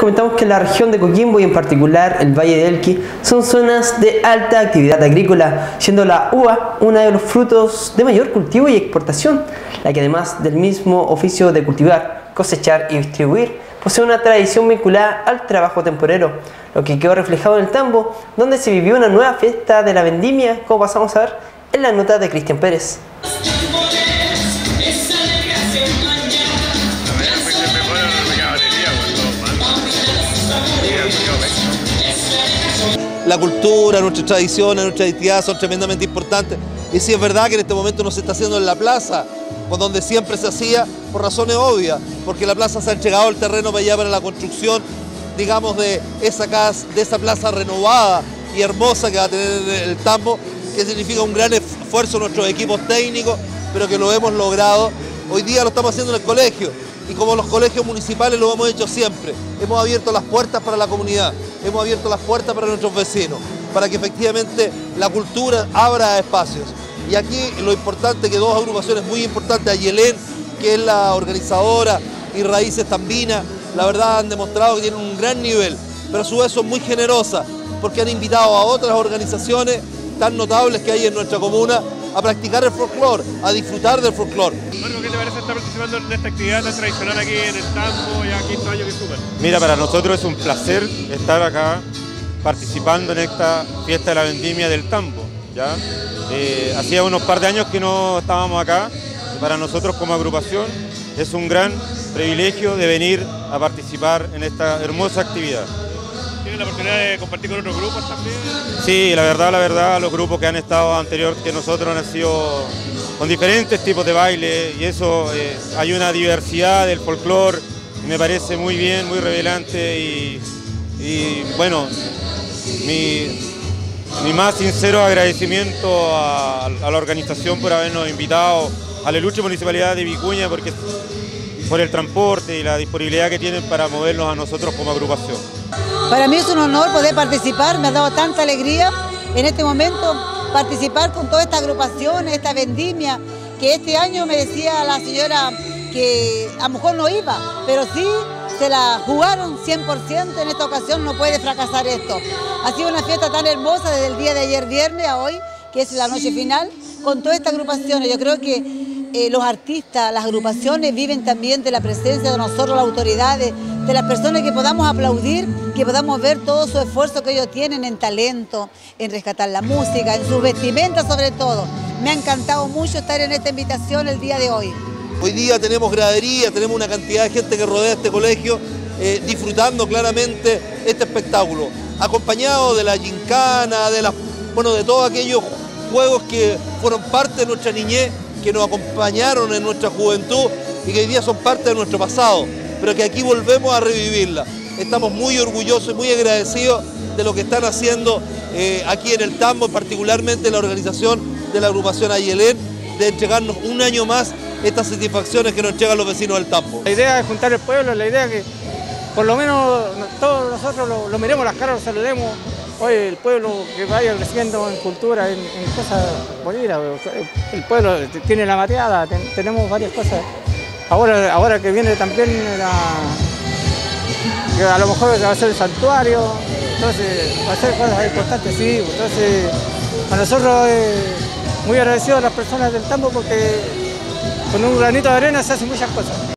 comentamos que la región de Coquimbo y en particular el Valle de Elqui son zonas de alta actividad agrícola, siendo la uva uno de los frutos de mayor cultivo y exportación, la que además del mismo oficio de cultivar, cosechar y distribuir, posee una tradición vinculada al trabajo temporero, lo que quedó reflejado en el Tambo, donde se vivió una nueva fiesta de la vendimia, como pasamos a ver en la nota de Cristian Pérez. La cultura, nuestras tradiciones, nuestra identidad son tremendamente importantes. Y sí es verdad que en este momento no se está haciendo en la plaza, por donde siempre se hacía, por razones obvias, porque la plaza se ha entregado el terreno para allá para la construcción, digamos, de esa casa, de esa plaza renovada y hermosa que va a tener el Tambo, que significa un gran esfuerzo de nuestros equipos técnicos, pero que lo hemos logrado. Hoy día lo estamos haciendo en el colegio, y como los colegios municipales lo hemos hecho siempre, hemos abierto las puertas para la comunidad, hemos abierto las puertas para nuestros vecinos, para que efectivamente la cultura abra espacios. Y aquí lo importante que dos agrupaciones muy importantes, Ayelén, que es la organizadora, y Raíces Tambina, la verdad han demostrado que tienen un gran nivel, pero a su vez son muy generosas, porque han invitado a otras organizaciones tan notables que hay en nuestra comuna a practicar el folclore, a disfrutar del folclore. Marco, ¿qué te parece estar participando en esta actividad tan tradicional aquí en el Tambo, ya quinto año que suben? Mira, para nosotros es un placer estar acá participando en esta fiesta de la vendimia del Tambo, ¿ya? Hacía unos par de años que no estábamos acá, y para nosotros como agrupación es un gran privilegio de venir a participar en esta hermosa actividad. ¿Tienes la oportunidad de compartir con otros grupos también? Sí, la verdad, los grupos que han estado anterior que nosotros han sido con diferentes tipos de baile y eso, hay una diversidad del folclore, me parece muy bien, muy revelante y bueno, mi más sincero agradecimiento a la organización por habernos invitado a la Lucha Municipalidad de Vicuña porque por el transporte y la disponibilidad que tienen para movernos a nosotros como agrupación. Para mí es un honor poder participar, me ha dado tanta alegría en este momento participar con toda esta agrupación, esta vendimia, que este año me decía la señora que a lo mejor no iba, pero sí se la jugaron 100%, en esta ocasión no puede fracasar esto. Ha sido una fiesta tan hermosa desde el día de ayer viernes a hoy, que es la noche final, con toda esta agrupación. Yo creo que los artistas, las agrupaciones viven también de la presencia de nosotros, las autoridades, de las personas que podamos aplaudir, que podamos ver todo su esfuerzo que ellos tienen en talento, en rescatar la música, en sus vestimentas sobre todo. Me ha encantado mucho estar en esta invitación el día de hoy. Hoy día tenemos gradería, tenemos una cantidad de gente que rodea este colegio, disfrutando claramente este espectáculo, acompañado de la gincana, de todos aquellos juegos que fueron parte de nuestra niñez, que nos acompañaron en nuestra juventud y que hoy día son parte de nuestro pasado, pero que aquí volvemos a revivirla. Estamos muy orgullosos y muy agradecidos de lo que están haciendo aquí en el Tambo, particularmente la organización de la agrupación Ayelén, de entregarnos un año más estas satisfacciones que nos entregan los vecinos del Tambo. La idea es juntar el pueblo, la idea es que por lo menos todos nosotros lo miremos las caras, lo saludemos. Hoy el pueblo que vaya creciendo en cultura, en cosas bonitas, el pueblo tiene la mateada, tenemos varias cosas. Ahora que viene también que a lo mejor va a ser el santuario, entonces va a ser cosas importantes, sí. Entonces a nosotros muy agradecidos a las personas del Tambo porque con un granito de arena se hacen muchas cosas.